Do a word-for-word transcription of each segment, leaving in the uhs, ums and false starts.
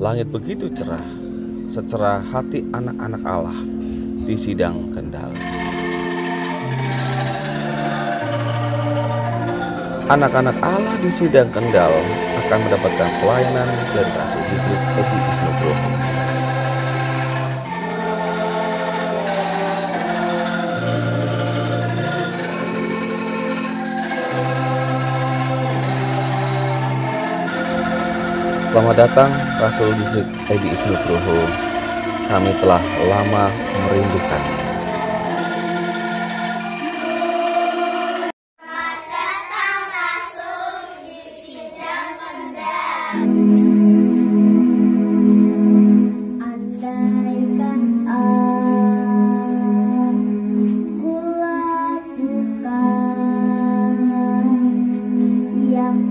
Langit begitu cerah, secerah hati anak-anak Allah di sidang Kendal. Anak-anak Allah di sidang Kendal akan mendapatkan pelayanan dari Rasul Distrik Edi Isnugroho. Selamat datang Rasul Distrik Edi Isnugroho. Kami telah lama merindukan. Selamat datang Rasul di sidang Kendal. Andaikan aku lakukan yang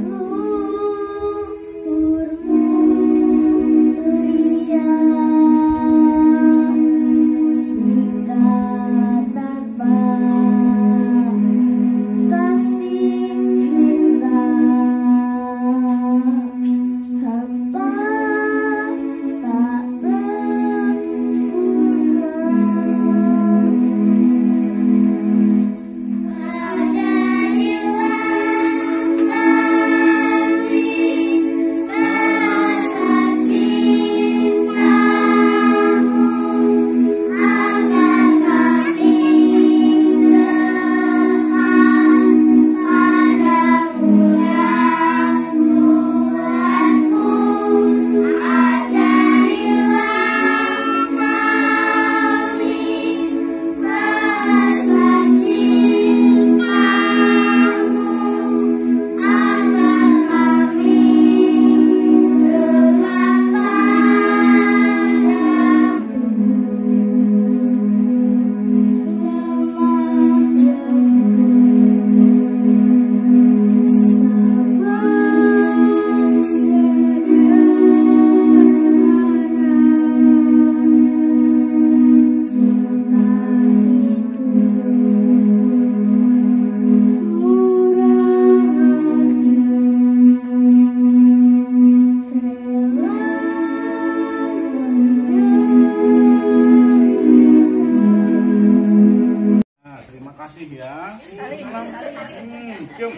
ya. Hmm, cium.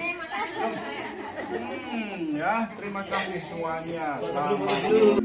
Hmm, ya, terima kasih semuanya. Selamat.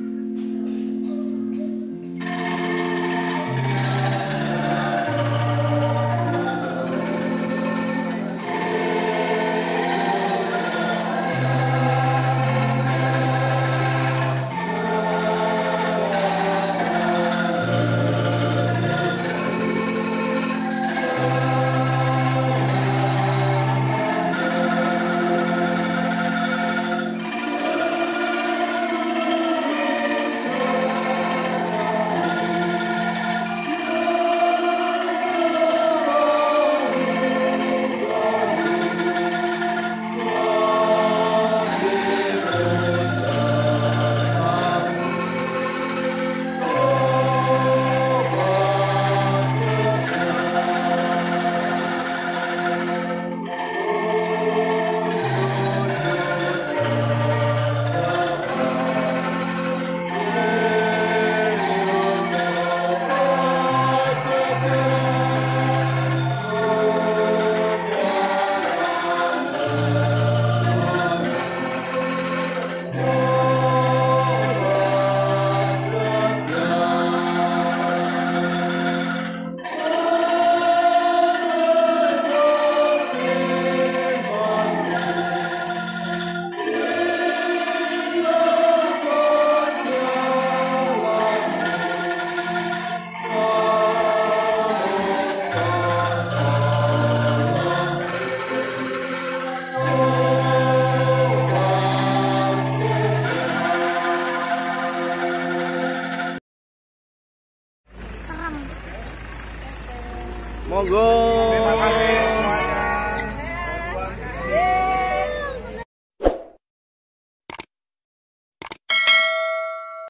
Monggo.